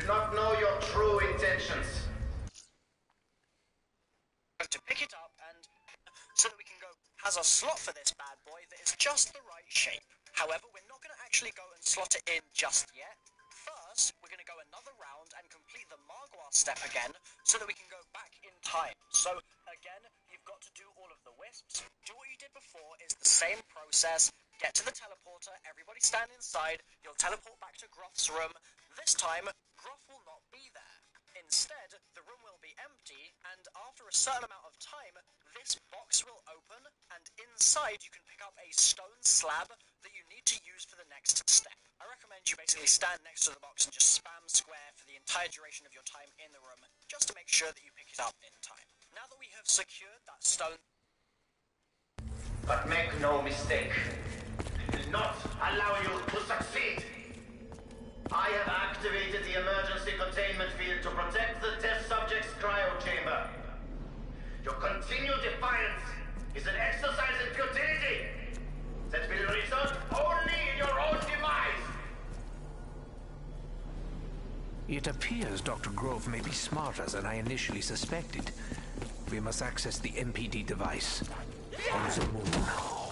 do not know your true intentions. To pick it up and so that we can go has a slot for this bad boy that is just the right shape. However, we're not going to actually go and slot it in just yet. First, we're going to go another round and complete the Margwa step again so that we can go back in time. So again, you've got to do all of the wisps. Do what you did before, is the same process. Get to the teleporter, everybody stand inside, you'll teleport back to Groth's room. This time, Groth will not be there. Instead, the room will be empty, and after a certain amount of time, this box will open, and inside you can pick up a stone slab that you need to use for the next step. I recommend you basically stand next to the box and just spam square for the entire duration of your time in the room, just to make sure that you pick it up in time. Now that we have secured that stone... But make no mistake, I will not allow you to succeed. I have activated the emergency containment field to protect the test subject's cryo chamber. Your continued defiance is an exercise in futility that will result only in your own demise. It appears Dr. Grove may be smarter than I initially suspected. We must access the MPD device on the moon.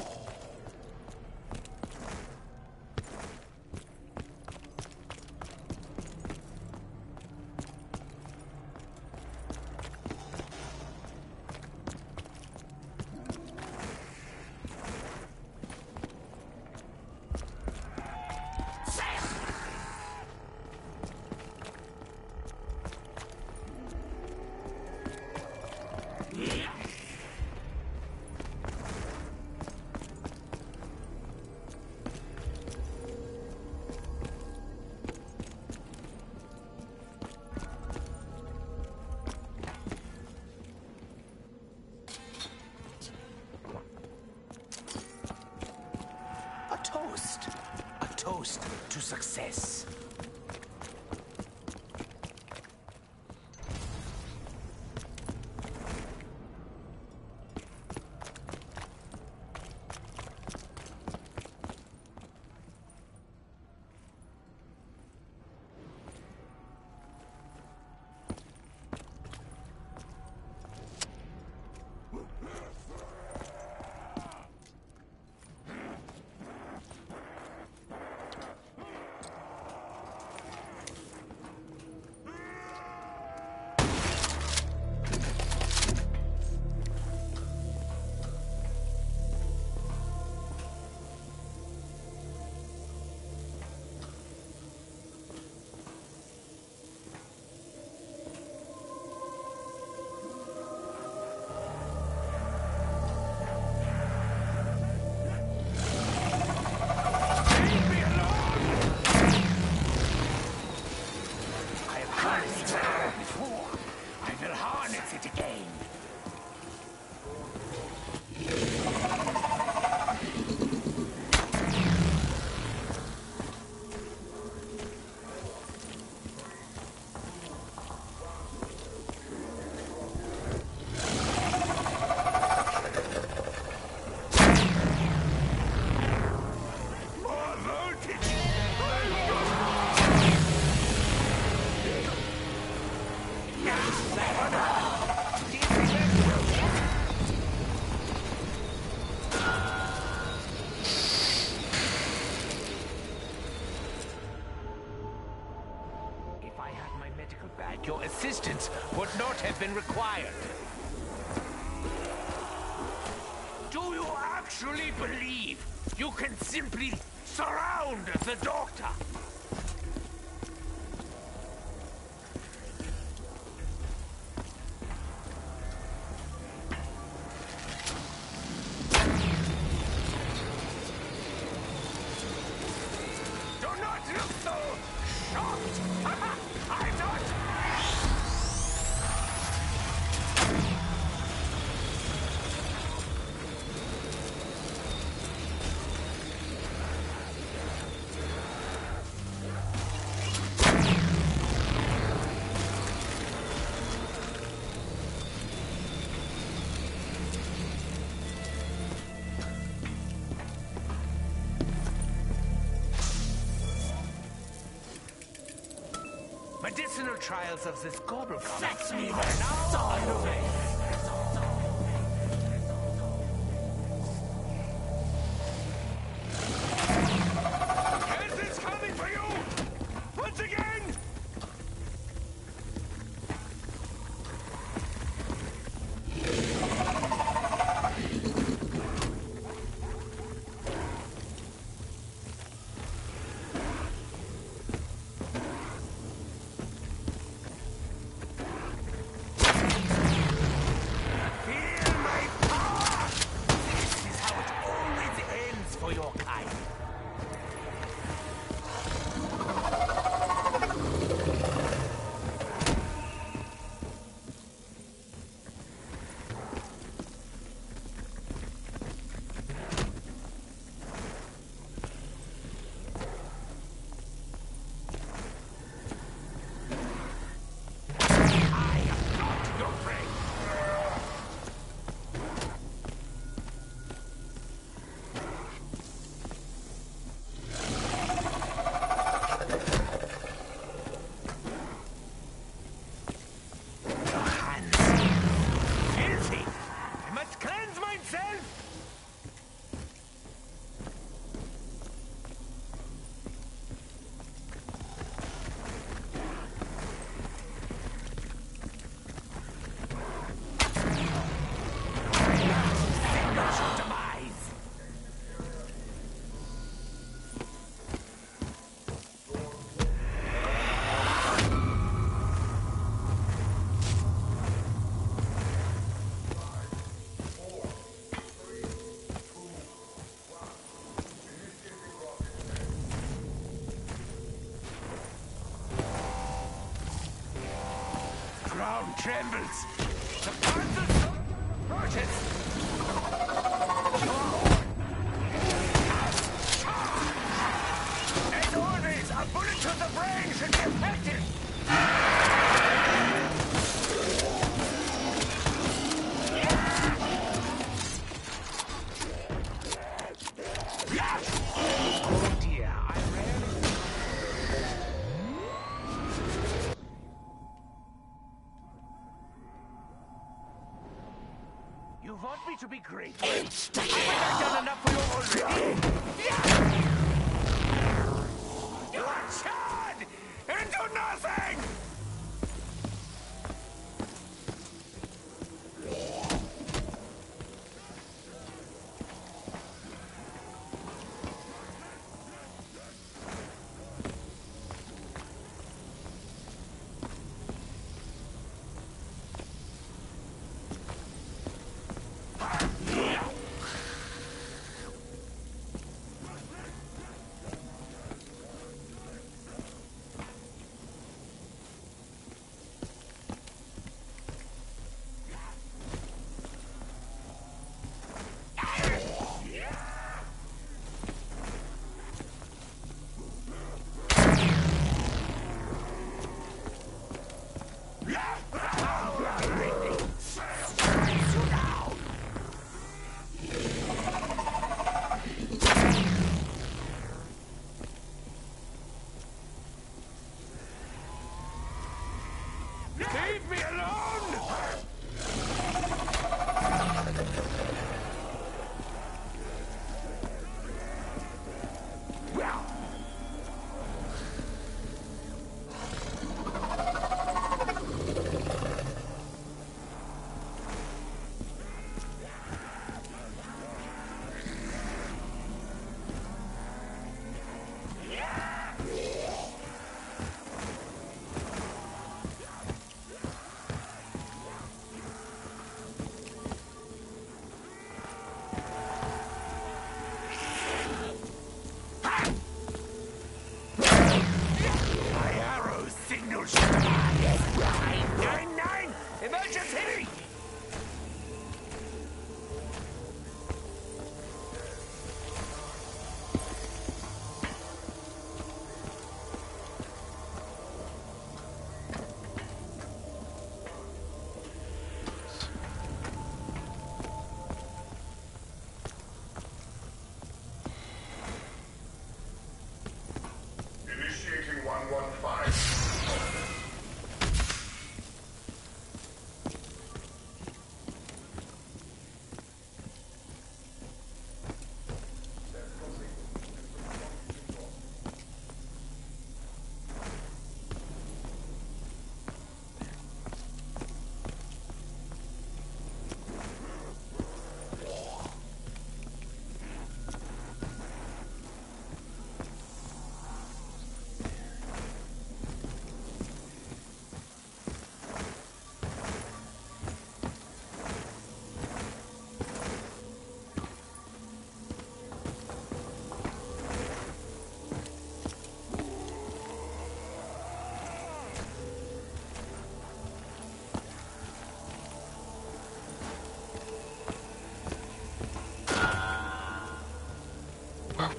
A toast to success. Your assistance would not have been required. Do you actually believe you can simply surround the doctor? Do not look so shocked! I'm not... medicinal trials of this gobblegum. Set me the stone! Is coming for you! Once again! Feel my power! This is how it always ends for your kind. I am not your friend. Your hands. Filthy. I must cleanse myself. Fingers your demise. Ground trembles. The parcels approaches. As always, a bullet to the brain should be effective. Oh dear, I rarely... You want me to be grateful? I've done enough for you already. You are charred into nothing!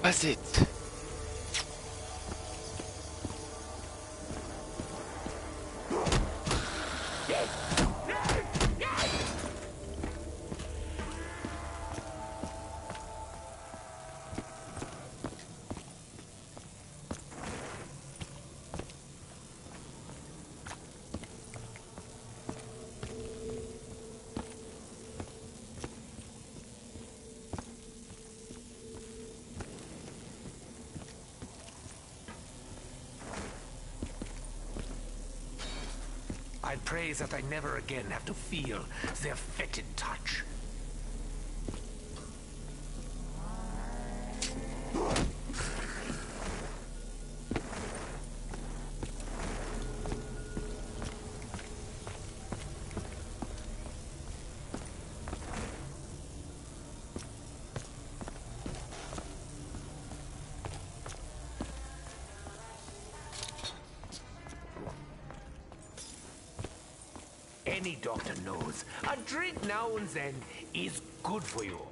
Was it? I pray that I never again have to feel their fetid touch. Any doctor knows a drink now and then is good for you.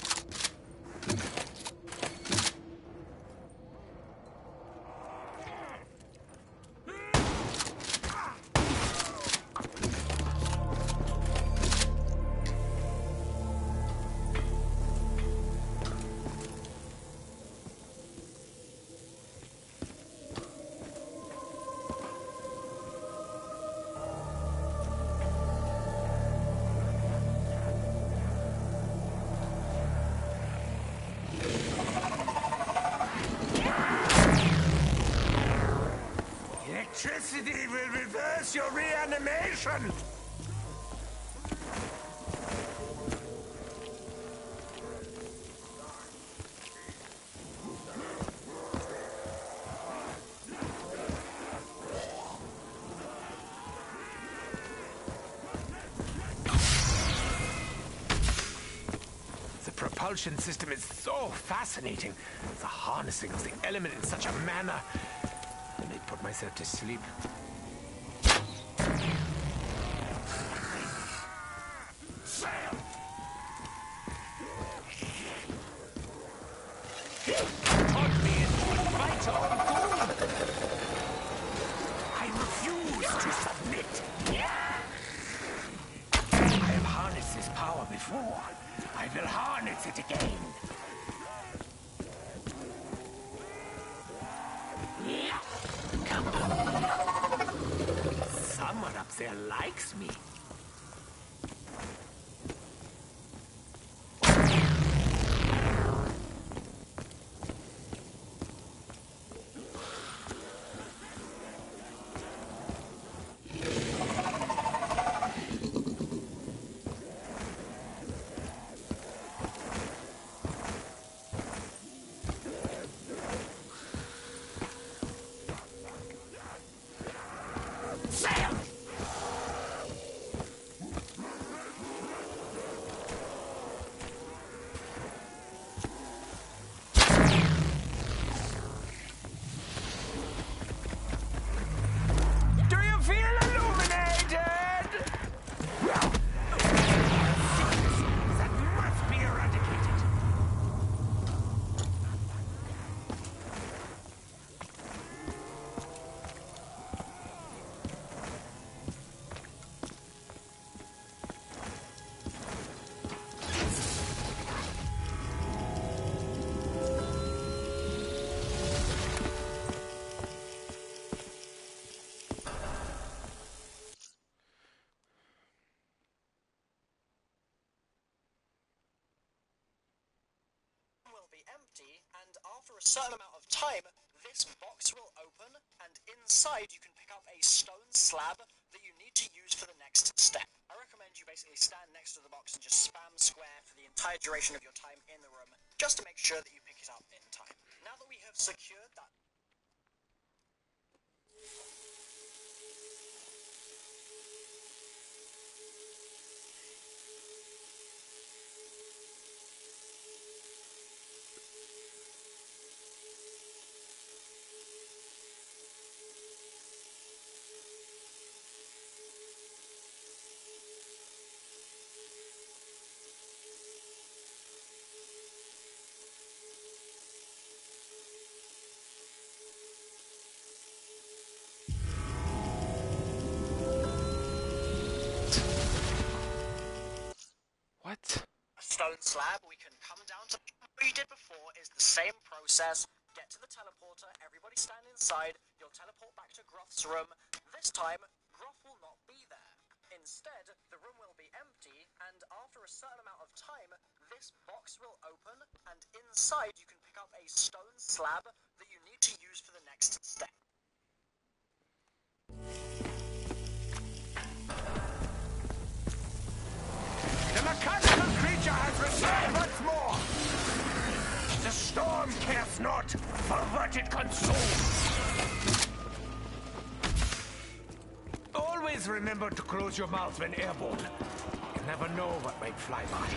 Electricity will reverse your reanimation! The propulsion system is so fascinating. The harnessing of the element in such a manner. I may put myself to sleep. Sam! Taught me into a fighter of doom. I refuse to submit. I have harnessed this power before. I will harness it again. Come on. Someone up there likes me. Sam! Do you feel illuminated? That must be eradicated. Will be empty, and after a certain amount of time, this box will open, and inside you can pick up a stone slab that you need to use for the next step. I recommend you basically stand next to the box and just spam square for the entire duration of your time in the room, just to make sure that you pick it up in time. Now that we have secured that stone slab, we can come down to what you did before is the same process. Get to the teleporter, everybody stand inside, you'll teleport back to Groth's room. This time, Groth will not be there. Instead, the room will be empty, and after a certain amount of time, this box will open, and inside you can pick up a stone slab that you need to use for the next step. The mechanical creature has returned once more! The storm cares not for what it consumes! Always remember to close your mouth when airborne. You never know what might fly by.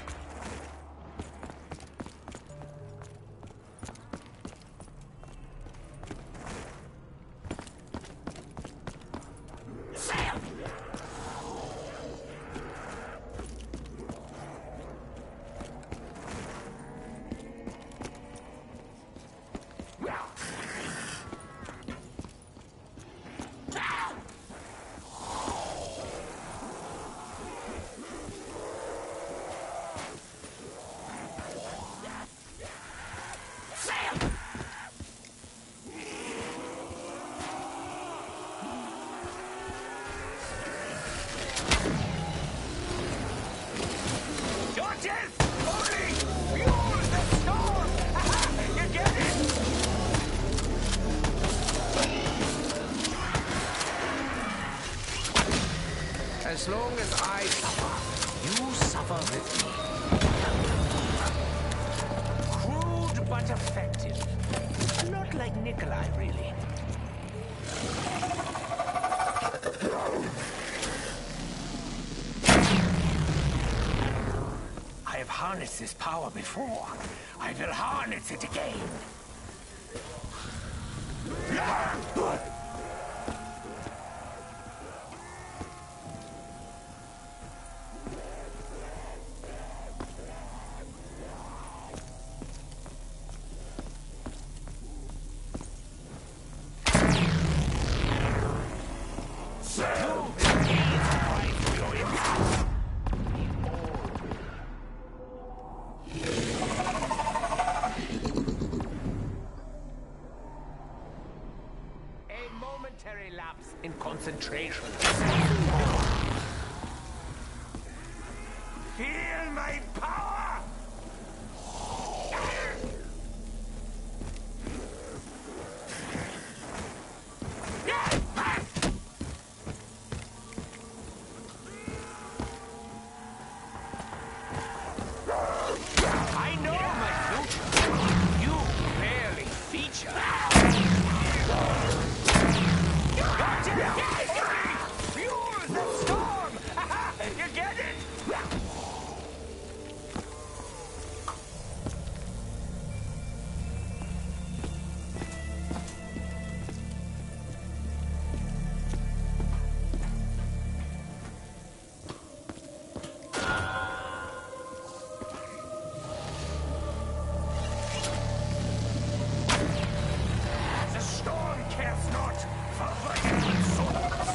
As long as I suffer, you suffer with me. Crude but effective. Not like Nikolai, really. I have harnessed this power before. I will harness it again. Lapse in concentration. Feel my power! I know my future. You barely feature. Fuel the storm! You get it? The storm cares not for violent souls.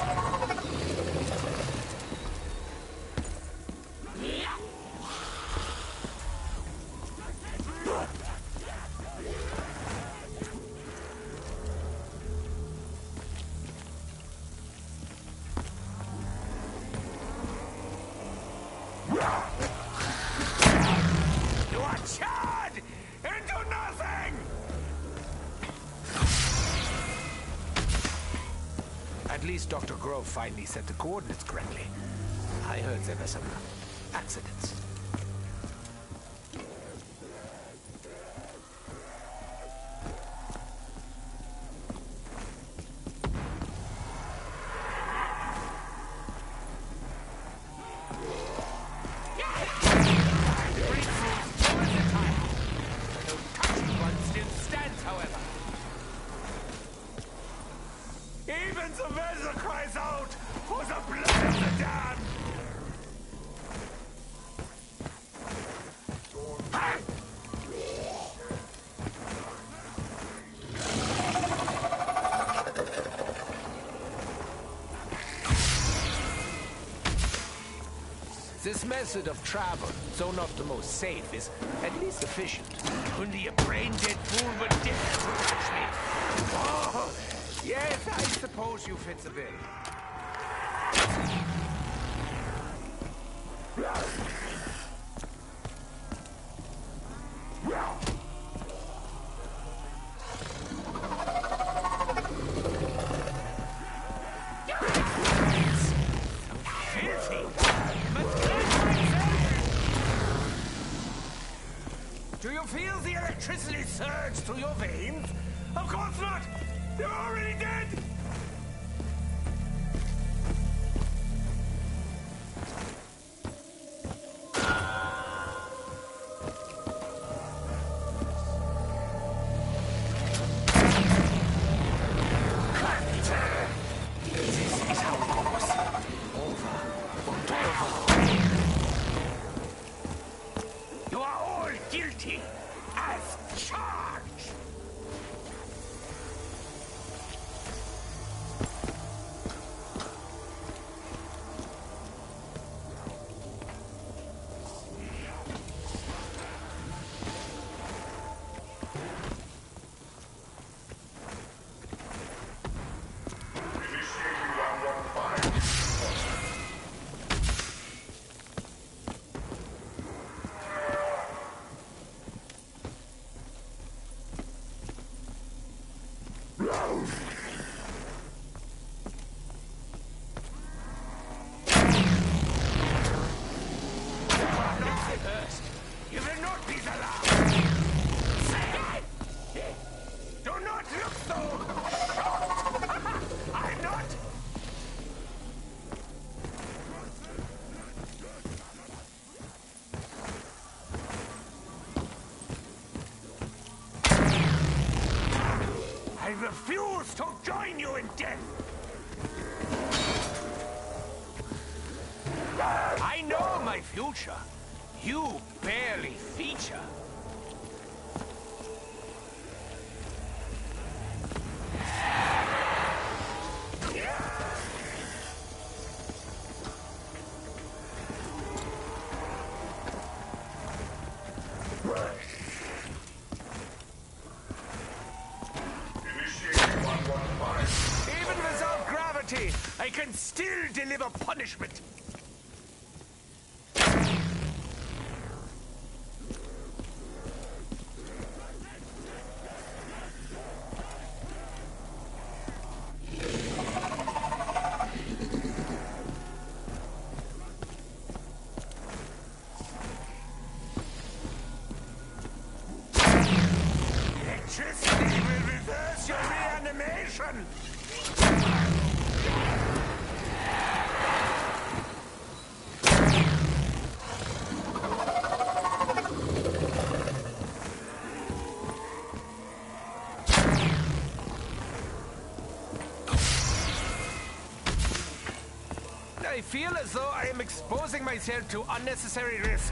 You are charred into nothing! At least Dr. Grove finally set the coordinates correctly. I heard there were some accidents. Even Sylvester cries out for the blood of the damned! This method of travel, though not the most safe, is at least efficient. Only a brain-dead fool would dare to touch me. Oh, yes, I suppose you fit the bill. Do you feel the electricity surge through your veins? Of course not! You're already dead! Guilty as charged! You will not be allowed! Do not look so shocked! I'm not! I refuse to join you in death! I know my future. You barely feature. Even without gravity, I can still deliver punishment. Electricity will reverse your reanimation! I feel as though I am exposing myself to unnecessary risk.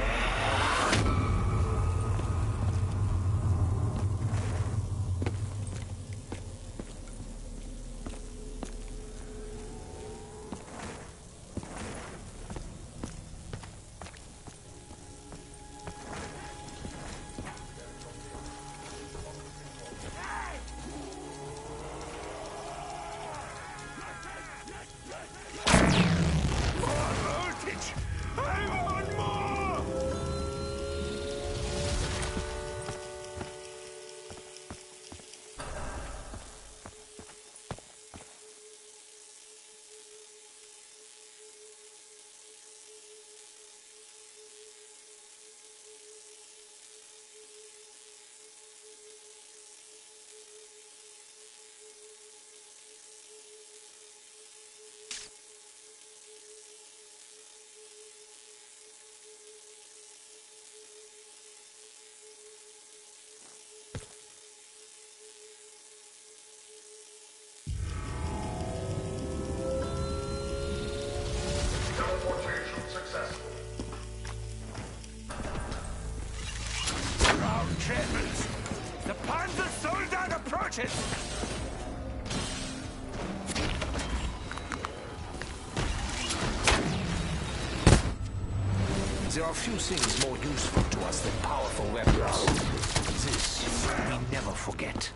Teleportation successful. Ground trembles. The Panzer Soldat approaches. There are few things more useful to us than powerful weapons. This we never forget.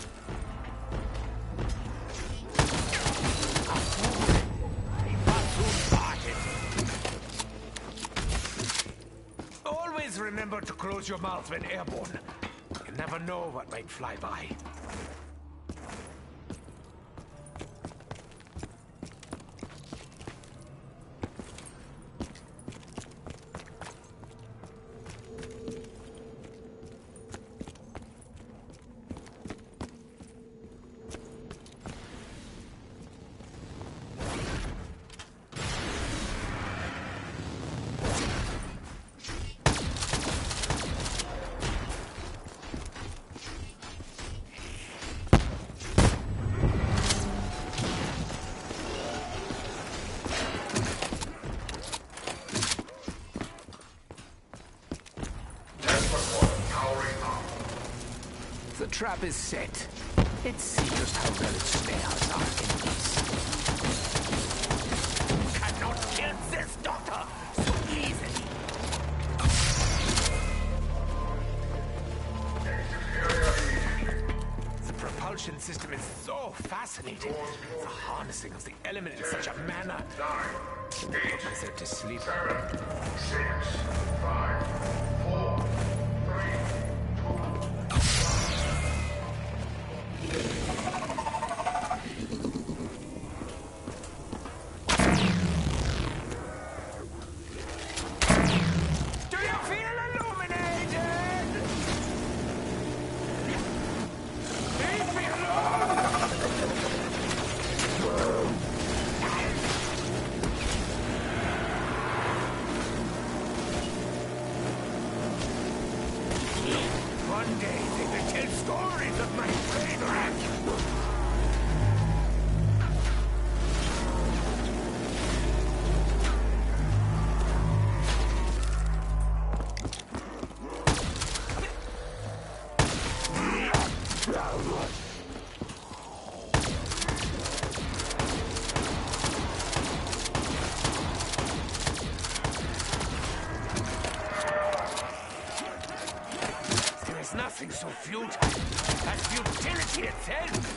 Always remember to close your mouth when airborne. You never know what might fly by. The trap is set. Let's see just how well it snares our enemies. You cannot kill this doctor so easily. The propulsion system is so fascinating. The harnessing of the element in such a manner. Put myself to sleep. 7, 6, 5, 4, 3, One day they will tell stories of my train wreck. Nothing so futile as futility itself.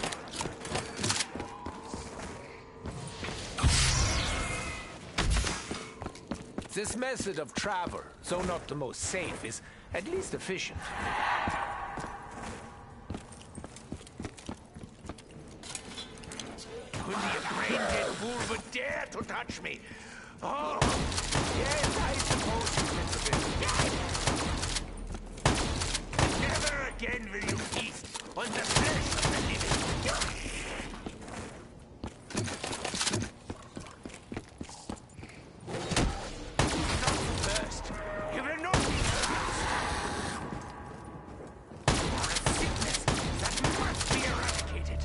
This method of travel, though not the most safe, is at least efficient. Only a brain-dead fool would dare to touch me. Oh, yes, I suppose you meant a bit. Never again will you feast on the flesh of the living. Not first. You will not be first. You are a sickness that must be eradicated.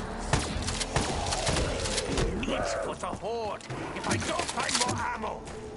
For the horde, if I don't find more ammo.